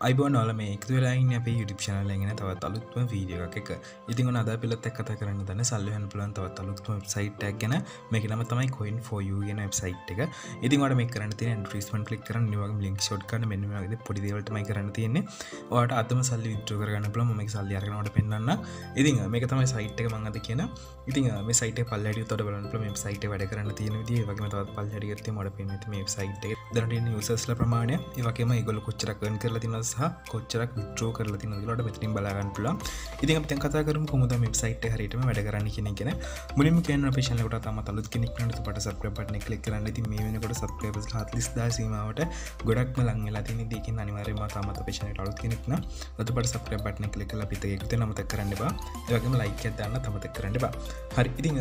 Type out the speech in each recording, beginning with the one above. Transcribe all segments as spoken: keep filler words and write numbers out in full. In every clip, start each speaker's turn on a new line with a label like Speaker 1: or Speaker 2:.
Speaker 1: අයිබෝන් ඔයාලා මේ එකතු වෙලා ඉන්නේ අපේ YouTube channel එකේ නේ තවත් අලුත්ම වීඩියෝ එකක් එක. ඉතින් ඔන්න අද අපිලත් එක්ක කතා කරන්න දන්නේ සල්ලි හොයන්න පුළුවන් තවත් අලුත්ම වෙබ්සයිට් එකක් ගැන. මේකේ නම තමයි coin for you කියන වෙබ්සයිට් එක. ඉතින් ඔයාලට මේක කරන්න තියෙන advertisement click කරන්න මේ වගේ link short කරන්න මෙන්න මේ වගේ පොඩි දේවල් තමයි කරන්න තියෙන්නේ. ඔයාලට අදම සල්ලි withdraw කරගන්න පුළුවන්. මම මේක සල්ලි අරගෙන ඔයාලට පෙන්නන්න. ඉතින් මේක තමයි site එක මම අද කියන. ඉතින් මේ site එක පල්ලෙහාට උඩට බලන්න පුළුවන් මේ site එක වැඩ කරන්න තියෙන විදිය. ඒ වගේම තවත් පල්ලෙහාට ගියත් ඔයාලට පෙන්නන්නේ මේ site එක. දැනට ඉන්න users ලා ප්‍රමාණය. ඒ වගේම ඒගොල්ලෝ කොච්චරක් earn කරලා තියෙනවද සහ කොච්චරක් withdraw කරලා තියෙනවද කියලා ඔයාලට මෙතනින් බලා ගන්න පුළුවන්. ඉතින් අපි දැන් කතා කරමු කොහොමද මේ වෙබ්සයිට් එක හරියටම වැඩ කරන්නේ කියන එක ගැන. මුලින්ම කියන්න අපේ channel එකට තාමත් අලුත් කෙනෙක් නම් ඔයාලට subscribe button එක click කරන්න. ඉතින් මේ වෙනකොට subscribers හතළිස් දාස් සීමාවට ගොඩක්ම ලං වෙලා තියෙන ඉතින් ඒකෙන් අනිවාර්යයෙන්ම තාමත් අපේ channel එකට අලුත් කෙනෙක් නම් ඔයාලට subscribe button එක click කරලා අපිත් එක්ක එකතු වෙන්න අමතක කරන්න එපා. ඒ වගේම like එකක් දාන්න අමතක කරන්න එපා. හරි. ඉතින්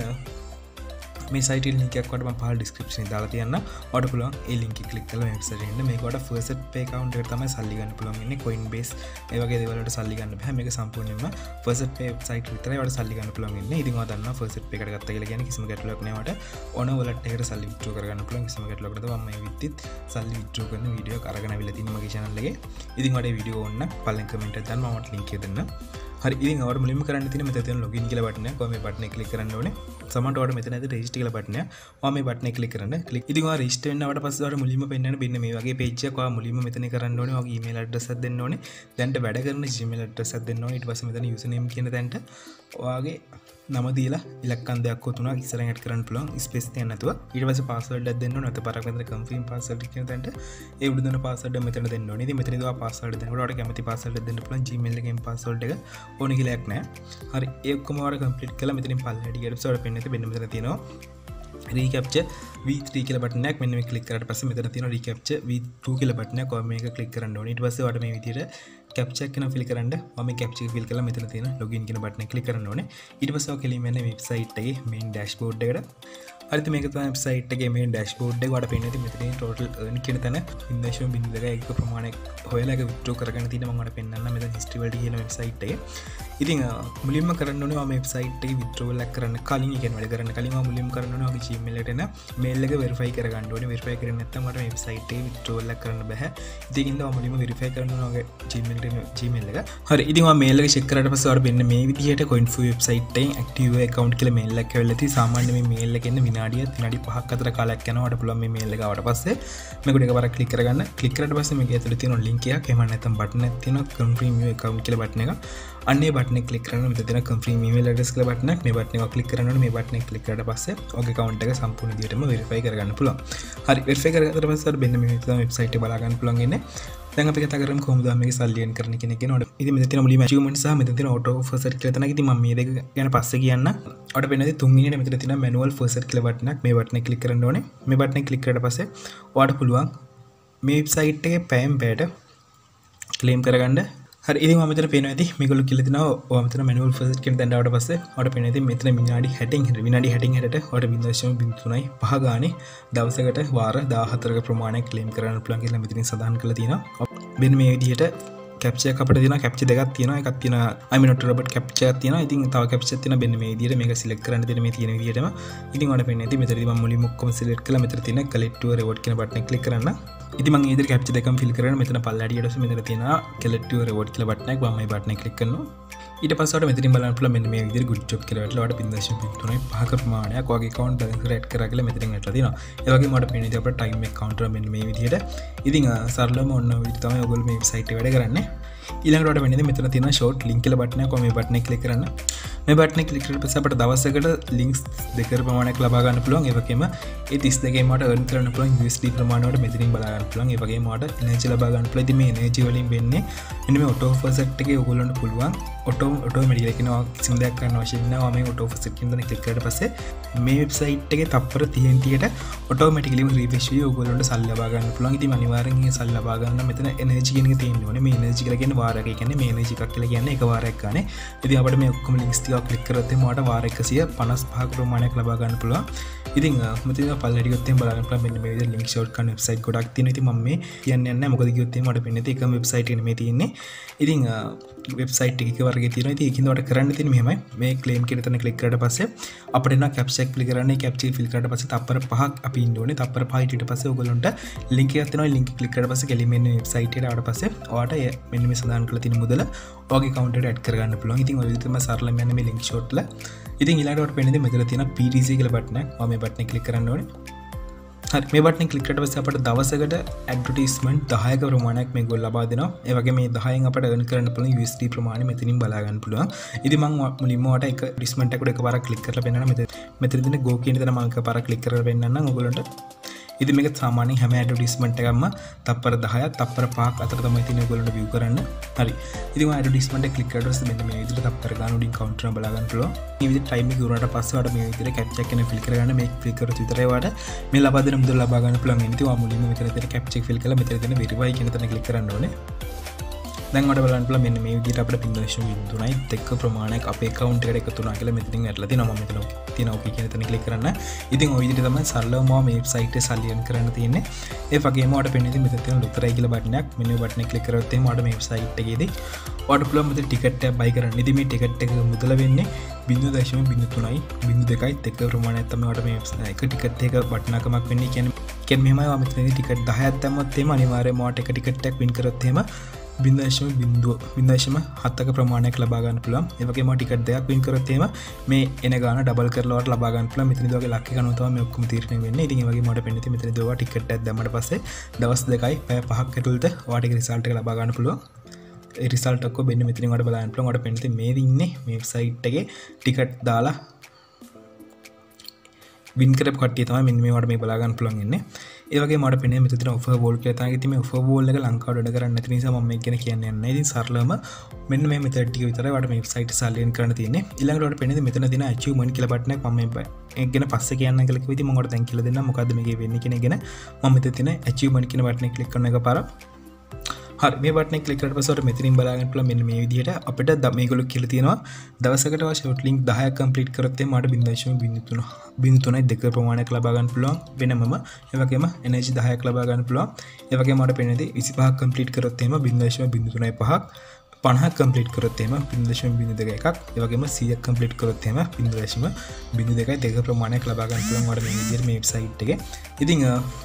Speaker 1: මේ සයිට් එකේ link එකක් වඩ මම පහළ description එකේ දාලා තියන්න. ඔයාලට පුළුවන් ඒ link එක click කරලා මේ website එකට එන්න. මේක වඩ first pay account එකට තමයි සල්ලි ගන්න පුළුවන් ඉන්නේ. Coinbase ඒ වගේ දේවල් වලට සල්ලි ගන්න බෑ. මේක සම්පූර්ණයෙන්ම first pay website විතරයි ඔයාලට සල්ලි ගන්න පුළුවන් ඉන්නේ. ඉතින් ඔයා දන්නවා first pay එකට ගත්තා කියලා කියන්නේ කිසිම ගැටලුවක් නෑ ඔයාලට. ඕන wallet එකකට සල්ලි withdraw කරගන්න පුළුවන්. කිසිම ගැටලුවක් නැතුව මම මේ විත්තිත් සල්ලි withdraw කරන වීඩියෝ එක අරගෙන අවිල්ලා තියෙනවා මගේ channel එකේ. ඉතින් ඔයාලට මේ වීඩියෝ ඕන නම් පළවෙනි comment එක දාන්න මම link එක දෙන්න. හරි. ඉතින් ඔයාලට මුලින්ම කරන්න තියෙන්නේ මෙතන තියෙන login කියලා බටන් එක. ඔයා මේ බටන් එක click කරන්න ඕනේ. සමහරවිට ඔයාලට මෙතන ඇති register කියලා බටන් එක. ඔයා මේ බටන් එක click කරන්න. click. ඉතින් ඔයා register වෙන්න ආවට පස්සේ ඔයාලට මුලින්ම පෙන්නන්න මෙන්න මේ වගේ page එකක් ඔයා මුලින්ම මෙතන කරන්න ඕනේ. ඔයාගේ email address එකක් දෙන්න ඕනේ. දැන්ට වැඩ කරන gmail address එකක් දෙන්න ඕනේ. ඊට පස්සේ මෙතන username කියන තැනට ඔයාගේ නම දීලා ඉලක්කම් දෙකක් හෝ තුනක් ඉස්සරහින් ඇඩ් කරන්න පුළුවන් ස්පේස් තියන්න නැතුව. ඊට පස්සේ password එකක් දෙන්න ඕනේ. නැත්නම් පාරක් මෙතන confirm password කියන තැනට ඒ උඩ දෙන password එක මෙතන දෙන්න ඕනේ. ඉතින් මෙතනදී ඔයා password දෙනකොට ඔයාලට කැමති password එකක් දෙන්න පුළුවන්. gmail එකෙන් password එක ඕනේ කියලා එකක් නැහැ. හරි. ඒ ඔක්කොම ඔයාලා complete කළා. මෙතනින් පල්ලෙහාට ගියට පස්සේ ඔයාලට පෙන්නන්නේ මෙන්න මෙතන තියෙනවා recapture v three කියලා බටන් එකක්. මෙන්න මේ click කරාට පස්සේ මෙතන තියෙනවා recapture v two කියලා බටන් එකක්. ඔයා මේක click කරන්න ඕනේ. ඊට පස්සේ ඔයාලට මේ විදිහට capture එක fill කරන්න. මම මේ capture එක fill කරලා මෙතන තියෙන login කියන බටන් එක click කරන්න ඕනේ. ඊට පස්සේ ඔයා කෙලින්ම යන්නේ website එකේ main dashboard එකට. හරිද? මේක තමයි website එකේ main dashboard එක. ඔයාලට පේන්නේ මෙතන total earn කියන තැන ඉන්දේශම බින්දුව එක ප්‍රමාණයක් හොයලා ඒක withdraw කරගෙන තියෙන මම ඔයාලට පෙන්නන්න මෙතන history වලට කියන website එකේ. ඉතින් මුලින්ම කරන්න ඕනේ මම website එකේ withdrawal එක කරන්න කලින් ඒ කියන්නේ වැඩ කරන්න කලින් මම මුලින්ම කරන්න ඕනේ ඔයාගේ gmail එකට එන mail එක verify කරගන්න ඕනේ. verify කරේ නැත්නම් මට website එකේ withdrawal එක කරන්න බෑ. ඉතින් ඉතින් මම මුලින්ම verify කරන්න ඕනේ ඔයාගේ gmail එකට gmail එක. හරි. ඉතින් මම mail එක check කරාට පස්සේ ඔයාලට මෙන්න මේ විදිහට coinfu website එකෙන් active account කියලා mail එකක් ඇවිල්ලා තියෙයි. සාමාන්‍ය මේ mail එකේ එන්න විනාඩියක් විනාඩි පහක් අතර කාලයක් යනවා. ඔයාලට පුළුවන් මේ mail එක ආවට පස්සේ මේක එකපාරක් click කරගන්න. click කරාට පස්සේ මේක ඇතුලේ තියෙන link එකක් එහෙම නැත්නම් button එකක් තියෙනවා confirm your account කියලා button එක. අන්නේ බටන් එක click කරන්න. මෙතන තියෙන confirm email address කියලා බටන් එකක්. මේ බටන් එක click කරන්න ඕනේ. මේ බටන් එක click කරාට පස්සේ ඔයාගේ account එක සම්පූර්ණ විදිහටම verify කරගන්න පුළුවන්. හරි. verify කරගත්තට පස්සේ අර මෙන්න මේ විදිහට තමයි website එක බලා ගන්න පුළුවන් ඉන්නේ. දැන් අපි කතා කරමු කොහොමද මේක සල්ලි earn කරන්න කියන එක ගැන. ඉතින් මෙතන තියෙන මුලින්ම achievement සහ මෙතන තියෙන auto first කියලා තමයි. ඉතින් මම මේ දෙක ගැන පස්සේ කියන්න. ඔයාලට වෙන්නේ තුන්වෙනියට මෙතන තියෙන manual first කියලා බටන් එකක්. මේ බටන් එක click කරන්න ඕනේ. මේ බටන් එක click කරාට පස්සේ ඔයාලට පුළුවන් මේ website එකේ පෑම් පැයට claim කරගන්න. හරි. ඉතින් මම මෙතන පේනවා ඇති මේගොල්ලෝ කියලා දෙනවා ඔයා මෙතන manual first කියන තැනට ආවට පස්සේ ඔයාලට පේනවා ඇති මෙතන විනාඩි හැටෙන් විනාඩි හැටෙන් හැටට ඔයාලට zero point zero තුනයි පහ ගානේ දවසකට වාර දාහතරක ප්‍රමාණයක් claim කරන්න පුළුවන් කියලා මෙතනින් සඳහන් කරලා තියෙනවා. මෙන්න මේ විදිහට capture එක අපිට දෙනවා. capture දෙකක් තියෙනවා. එකක් තියෙනවා I mean not robot capture එකක් තියෙනවා. ඉතින් තව capture තියෙනවා මෙන්න මේ විදිහට මේක select කරන්න දෙන මේ තියෙන විදිහටම. ඉතින් ඔයාලට පේන්නේ ඇති මෙතනදී මම මුලින්ම ඔක්කොම select කළා. මෙතන තියෙන collect to reward කියන බටන් එක click කරන්න. ඉතින් මම ඊදර capture දෙකම fill කරගෙන මෙතන පල්ලෙහාට ගියට පස්සේ මෙතන තියෙනවා collect to reward කියලා බටන් එක. මම මේ බටන් එක click කරනවා. ඊට පස්සේ ඔයාලට මෙතනින් බලන්න පුළුවන් මෙන්න මේ විදිහට good job කියලා වැටලා ඔයාලට zero point zero තුනයි පහක ප්‍රමාණයක් ඔයාගේ account balance එක add කරා කියලා මෙතනින් වැටලා තියෙනවා. ඒ වගේම ඔයාලට පේන්නේ ඉතින් අපේ time එක counter මෙන්න මේ විදිහට. ඉතින් සරලවම ඔන්න ඔය විදිහට තමයි ඔයගොල්ලෝ මේ website එක වැඩ කරන්නේ. ඊළඟට ඔයාලට වෙන්නේ මෙතන තියෙන short link කියලා බටන් එකක්. මේ බටන් එක click කරන්න. මේ බටන් එක click කරලා පස්සේ අපිට දවසකට links දෙක ප්‍රමාණයක් ලබා ගන්න පුළුවන්. ඒ වගේම ඒ තිස් දෙකෙන් මට earn කරන්න පුළුවන් U S D ප්‍රමාණයට මෙතනින් බලා ගන්න පුළුවන්. ඒ වගේම මට energy ලබා ගන්න පුළුවන්. ඉතින් මේ energy වලින් වෙන්නේ මෙන්න මේ auto offer set එකේ ඔයගොල්ලන්ට පුළුවන් auto automatically කියනවා කිසිම දෙයක් කරන්න අවශ්‍ය නැහැ. මේ auto offer set කියන දේ click කරලා පස්සේ මේ website එකේ තප්පර තිහට automatically refresh වෙයි ඔයගොල්ලන්ට සල්ලි ලබා ගන්න පුළුවන්. ඉතින් අනිවාර්යෙන් මේ සල්ලි ලබා ගන්න මෙතන energy කියන එක තියෙන්න ඕනේ. මේ energy කියලා කියන්නේ වාරයක්. ඒ කියන්නේ මේ energy එකක් කියලා කියන්නේ එක වාරයක් ගන්න. ඉතින් අපිට මේ ඔක්කොම links ටික click කරොත් එහම මට වාර එකසිය පනස් පහක ප්‍රමාණයක් ලබා ගන්න පුළුවන්. ඉතින් මෙතන පල්ලෙහාට ගියොත් එහෙම බලන්න පුළුවන් මෙන්න මේ විදිහට link short කරන website ගොඩක් තියෙනවා. ඉතින් මම මේ කියන්නේ නැහැ මොකද ගියොත් එහෙම මට පෙන්නේ තියෙන website එක නෙමෙයි තියෙන්නේ. ඉතින් website එක එකවර වර්ගයේ තියෙනවා. ඉතින් ඒකින්ද ඔයාලට කරන්න තියෙන්නේ මෙහෙමයි. මේ claim කියන තැන click කරාට පස්සේ අපිට එනවා captcha එක fill කරන්න. captcha fill කරාට පස්සේ තප්පර පහක් අපි ඉන්න ඕනේ. තප්පර පහයි ඊට පස්සේ ඔයගොල්ලන්ට link එකක් තියෙනවා. link එක click කරාට පස්සේ කෙලින්ම එන්නේ website එකට ආවට පස්සේ ඔයාලට මෙන්න මේ සඳහන් කරලා තියෙන මුදල ඔයාගේ account එකට add කරගන්න පුළුවන්. ඉතින් ඔය විදිහටම සරලම යන්නේ මේ link short වල. ඉතින් ඊළඟට ඔයාලට පේන්නේ මෙතන තියෙන P T C කියලා බටන් එක. ඔයා මේ බටන් එක click කරන්න ඕනේ. හරි මේ බටන් ක්ලික් කරලා පස්සේ අපිට දවසකට ඇඩ්වර්ටයිස්මන්ට් දහයක ප්‍රමාණයක් මේගොල්ලෝ ලබා දෙනවා. ඒ වගේ මේ දහයෙන් අපිට earn කරන්න පුළුවන් U S D ප්‍රමාණය මෙතනින් බලා ගන්න පුළුවන්. ඉතින් මම මුලින්ම ඔයාලට එක ඇඩ්වර්ටයිස්මන්ට් එකකට එකපාරක් ක්ලික් කරලා පෙන්නන්න. මෙතන මෙතන තියෙන go කියන තැන මම එකපාරක් ක්ලික් කරලා පෙන්නන්නම් ඔයගොල්ලන්ට. ඉතින් මේක සාමාන්‍යයෙන් හැම ඇඩ්වර්ටයිස්මන්ට් එකක්ම තප්පර දහයක් තප්පර පහක් අතර තමයි තියෙන්නේ ඔයගොල්ලන්ට view කරන්න. හරි. ඉතින් ඔය ඇඩ්වර්ටයිස්මන්ට් එක ක්ලික් කරලා පස්සේ මෙන්න මේ විදිහට තප්පර ගන්න උඩින් කවුන්ටර් එක බලා ගන්න පුළුවන්. මේ විදිහට ටයිම් එක ඉවරනට පස්සේ ඔයාලට මේ විදිහට captcha එක fill කරගන්න. මේක fill කරොත් විතරයි ඔයාලට මේ ලබා දෙන මුදල ලබා ගන්න පුළුවන්. ඉතින් ඔයා මුලින්ම මෙතන තියෙන captcha එක fill කරලා මෙතන තියෙන verify කියන තැන click කරන්න ඕනේ. දැන් ඔයාලට බලන්න පුළුවන් මෙන්න මේ විදිහට අපිට පින් දශම තුනයි දෙක ප්‍රමාණයක් අපේ account එකට එකතු වුණා කියලා මෙතනින් වැටලා තියෙනවා. මම මෙතන තියෙන OK කියන තැන click කරන්න. ඉතින් ওই විදිහට තමයි සරලවම මේ website එක සල්ලි earn කරන්න තියෙන්නේ. ඒ වගේම ඔයාලට පෙන්නේ ඉතින් මෙතන තියෙන ලොතරයි කියලා බටන් එකක්. මෙන්න මේ බටන් එක click කරොත් එහෙනම් ඔයාලට මේ website එකේදී ඔයාලට පුළුවන් මෙතන ටිකට් එකක් buy කරන්න. ඉතින් මේ ටිකට් එක මුදල වෙන්නේ බිංදුව දශම බිංදුව තුනයි බිංදුව දෙකයි දෙක ප්‍රමාණයක් තමයි ඔයාලට මේ එක ටිකට් එක වටිනාකමක් වෙන්නේ. කියන්නේ කියන්නේ මෙහෙමයි ඔයා මෙතනදී ටිකට් දහයක් දැම්මොත් එහෙම අනිවාර්යයෙන්ම ඔයාලට එක ටිකට් එකක් win කරොත් එහෙම බින්දශම බින්දුව බින්දශම හතක ප්‍රමාණයක් ලබා ගන්න පුළුවන්. ඒ වගේම ටිකට් දෙකක් වින් කරොත් එහෙම මේ එන ගාන ඩබල් කරලා ඔයාලට ලබා ගන්න පුළුවන්. මෙතනදී වගේ ලක් එක අනුව තමයි මේ ඔක්කොම තීරණය වෙන්නේ. ඉතින් ඒ වගේම මට පෙන්නේ මෙතනදී ඔයා ටිකට් එකක් දැම්මට පස්සේ දවස් දෙකයි පැය පහක් ඇතුළත ඔයාට ඒක රිසල්ට් එක ලබා ගන්න පුළුවන්. ඒ රිසල්ට් එක ඔබ මෙන්න මෙතනින් ඔයාලට බලන්න පුළුවන්. ඔයාලට පෙන්නේ මේ ඉන්නේ මේ වෙබ්සයිට් එකේ ටිකට් දාලා වින් කරපු කට්ටිය තමයි මෙන්න මේවට මේ බලා ගන්න පුළුවන් ඉන්නේ. ඒ වගේම මට පෙන්නේ මෙතන තියෙන ඔෆර් වෝල් කියලා තමයි. ඉතින් මේ ඔෆර් වෝල් එක ලංකාවට වැඩ කරන්නේ නැති නිසා මම මේක ගැන කියන්නේ නැහැ. ඉතින් සරලවම මෙන්න මේ මෙතන ටික විතරයි ඔයාලට මේ වෙබ්සයිට් එක සල්ලි earn කරන්න තියෙන්නේ. ඊළඟට ඔයාලට පෙන්නේ මෙතන තියෙන achievement කියලා බටන් එක මම මේ ඒක ගැන පස්සේ කියන්න කියලා කිව්වා. ඉතින් මම ඔයාලට දැන් කියලා දෙන්නම් මොකද්ද මේකේ වෙන්නේ කියන එක ගැන. මම මෙතන තියෙන achievement කියන බටන් එක ක්ලික් කරන එක පාරක්. හරි මේ බටන් එක ක්ලික් කරලා පස්සේ ඔයාලට මෙතනින් බලා ගන්න පුළුවන් මෙන්න මේ විදිහට අපිට මේගොල්ලෝ කියලා තියෙනවා දවසකට ඔයා short link දහයක් complete කරොත් එහම මට බිංදුව තුනයි දෙක ප්‍රමාණයක් ලබා ගන්න පුළුවන් වෙනමම. ඒ වගේම energy දහයක් ලබා ගන්න පුළුවන්. ඒ වගේම මට පේන්නේ විසිපහක් complete කරොත් එහම බිංදුව තුනයි පහක් පනහක් complete කරොත් එහම බිංදුව දෙක එකක්. ඒ වගේම සීයක් complete කරොත් එහම බිංදුව දෙකයි දෙක ප්‍රමාණයක් ලබා ගන්න පුළුවන් ඔයාලට මේ විදිහට මේ වෙබ්සයිට් එකේ. ඉතින්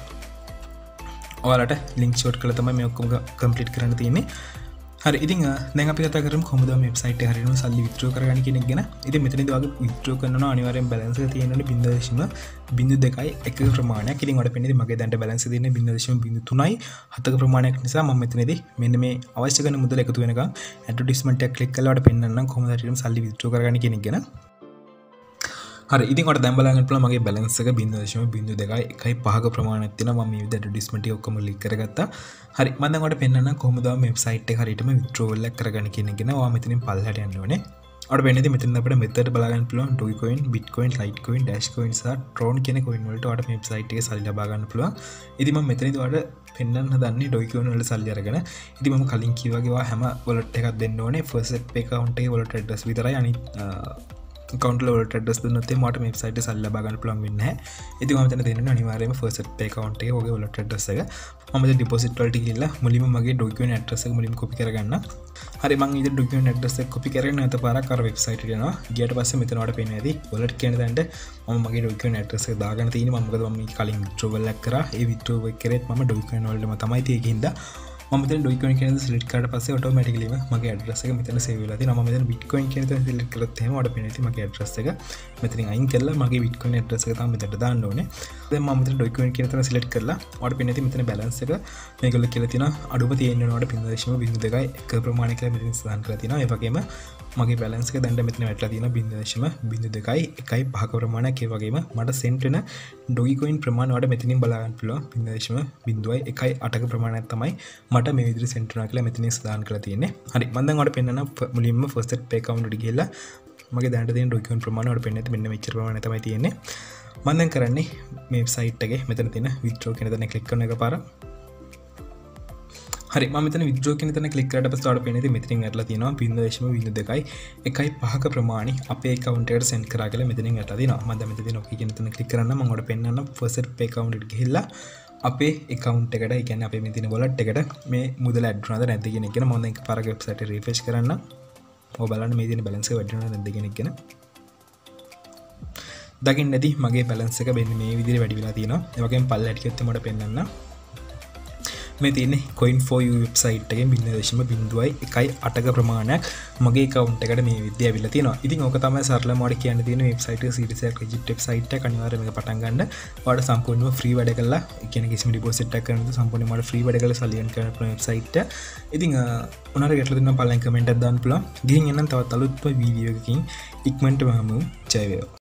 Speaker 1: ඔයාලට ලින්ක් ෂෝට් කරලා තමයි මේ ඔක්කොම කම්ප්ලීට් කරන්න තියෙන්නේ. හරි ඉතින් දැන් අපි කතා කරමු කොහොමද මේ වෙබ්සයිට් එක හරියටම සල්ලි විත්ඩ්‍රෝ කරගන්න කියන එක ගැන. ඉතින් මෙතනදී ඔයාගේ විත්ඩ්‍රෝ කරනවා අනිවාර්යෙන් බැලන්ස් එක තියෙනවනේ බිංදුව දශම බිංදුව දෙකයි එක ප්‍රමාණයක්. ඉතින් ඔයාලට පෙන්නේ මගේ දැන්ට බැලන්ස් එක තියෙන්නේ බිංදුව දශම බිංදුව තුනයි හතක ප්‍රමාණයක් නිසා මම මෙතනදී මෙන්න මේ අවශ්‍ය කරන මුදල එකතු වෙනකන් ඇඩ්වර්ටයිස්මන්ට් එක ක්ලික් කරලා ඔයාලට පෙන්නන්නම් කොහොමද හරියටම සල්ලි විත්ඩ්‍රෝ කරගන්න කියන එක ගැන. හරි ඉතින් ඔයාලට දැන් බලන්න පුළුවන් මගේ බැලන්ස් එක බිංදුව දශම බිංදුව දෙකයි එකයි පහක ප්‍රමාණයක් තියෙනවා. මම මේ විදිහට ඇඩ්වර්ටයිස්මන්ට් එක ඔක්කොම ක්ලික් කරගත්තා. හරි මම දැන් ඔයාලට පෙන්නන්නම් කොහොමද මේ වෙබ්සයිට් එක හරියටම විත්ඩ්‍රෝවල් එක කරගන්න කියන එක ගැන. ඔයා මෙතනින් පල්ලෙහාට යන්න ඕනේ. ඔයාලට වෙන්නේ මෙතන අපිට මෙතඩ් බලා ගන්න පුළුවන් Dogecoin, Bitcoin, Litecoin, Dashcoin සහ Tron කියන coin වලට ඔයාලට මේ වෙබ්සයිට් එකේ සල්ලි ලබා ගන්න පුළුවන්. ඉතින් මම මෙතනදී ඔයාලට පෙන්වන්න හදන්නේ Dogecoin වල සල්ලි අරගෙන. ඉතින් මම කලින් කිව්වා වගේ ඔයා හැම wallet එකක් දෙන්න ඕනේ. first pay account එකේ wallet address විතරයි. අනිත් account වලට address දුන්නොත් මට මේ වෙබ්සයිට් එක සල්ලි ලබා ගන්න පුළුවන් වෙන්නේ නැහැ. ඉතින් මම මෙතන දෙන්නේ අනිවාර්යයෙන්ම first pay account එකේ ඔගේ wallet address එක. මම මෙතන deposit වලට ගිහිල්ලා මුලින්ම මගේ Dogecoin address එක මුලින්ම copy කරගන්න. හරි මම ඊට Dogecoin address එක copy කරගෙන නැවත පාරක් අර වෙබ්සයිට් එකට යනවා. ගියාට පස්සේ මෙතන ඔයාලට පේනවා ඇති wallet කියන තැනට මම මගේ Dogecoin address එක දාගන්න තියෙන්නේ. මම මොකද මම කලින් withdrawal එකක් කරා. ඒ withdrawal එක කරේත් මම Dogecoin වලටම තමයි තියෙන්නේ. මම මෙතන Dogecoin කියන දේ select කරලා පස්සේ automatically මගේ address එක මෙතන save වෙලා තියෙනවා. මම මෙතන Bitcoin කියන දේ select කළොත් එහෙම ඔයාලට පේනවා මගේ address එක මෙතනින් අයින් කරලා මගේ Bitcoin address එක තමයි මෙතනට දාන්න ඕනේ. දැන් මම මෙතන Dogecoin කියන දේ select කරලා ඔයාලට පේනවා මෙතන balance එක මේගොල්ලෝ කියලා තියෙනවා අඩුම තියෙන්න ඕන ඔයාලට බිංදුව දශම බිංදුව දෙකයි එක ප්‍රමාණයක් කියලා මෙතන සඳහන් කරලා තියෙනවා. ඒ වගේම මගේ balance එක දැන් මෙතන වැටලා තියෙනවා බිංදුව දශම බිංදුව දෙකයි එකයි පහක ප්‍රමාණයක්. ඒ වගේම මට sent වෙන Dogecoin ප්‍රමාණය ඔයාලට මෙතනින් බලා ගන්න පුළුවන්. බිංදුව දශම බිංදුවයි එකයි අටක ප්‍රමාණයක් තමයි මට මේ විදිහට sent වෙනවා කියලා මෙතනින් සඳහන් කරලා තියෙන්නේ. හරි මම දැන් ඔයාලට පෙන්නන්න මුලින්ම first pay account එකට ගිහලා මගේ දැනට තියෙන Dogecoin ප්‍රමාණය ඔයාලට පෙන්නන්නේ මෙන්න මෙච්චර ප්‍රමාණයක් තමයි තියෙන්නේ. මම දැන් කරන්නේ මේ වෙබ්සයිට් එකේ මෙතන තියෙන withdraw කියන තැන ක්ලික් කරන එක පාර. හරි මම මෙතන withdraw කියන තැන ක්ලික් කරලා පස්සේ ඔයාලට පේන්නේ මෙතනින් ඇටලා තියෙනවා බිංදුව දශම බිංදුව දෙකයි එකයි පහක ප්‍රමාණි අපේ account එකට send කරා කියලා මෙතනින් ඇටලා තියෙනවා. මම දැන් මෙතන තියෙන okay කියන තැන ක්ලික් කරන්න මම ඔයාලට පෙන්නන්න first pay account එකට ගිහිල්ලා අපේ account එකට ඒ කියන්නේ අපේ මේ තියෙන wallet එකට මේ මුදල add වුණාද නැද්ද කියන එක ගැන මම දැන් එකපාරක website එක refresh කරන්න. ඔය බලන්න මේ තියෙන බැලන්ස් එක වැඩි වෙනවද නැද්ද කියන එක ගැන දකින්න ඇති මගේ බැලන්ස් එක මෙන්න මේ විදිහට වැඩි වෙලා තියෙනවා ඒ වගේම පල්ලයට ගියොත් මට පෙන්නන්න මේ තියෙන්නේ coin for you වෙබ්සයිට් එකෙන් zero point zero one eight ක ප්‍රමාණයක් මගේ account එකට මේ විදිහට ඇවිල්ලා තියෙනවා. ඉතින් ඕක තමයි සරලම වඩ කියන්න තියෙන වෙබ්සයිට් එක සීරීස් එකක් legit වෙබ්සයිට් එක අනිවාර්යයෙන් මේක පටන් ගන්න. ඔයාලට සම්පූර්ණයෙන්ම free වැඩ කරලා ඒ කියන්නේ කිසිම ඩිපොසිට් එකක් කරන්න නැතුව සම්පූර්ණයෙන්ම ඔයාලට free වැඩ කරලා සල්ලි earn කරන්න පුළුවන් වෙබ්සයිට් එක. ඉතින් උනාර ගැටලු දෙන්න පල්ලෙන් කමෙන්ට් එකක් දාන්න පුළුවන්. ගිහින් එන්නම් තවත් අලුත් වීඩියෝ එකකින් ඉක්මනට මම ජය වේවා.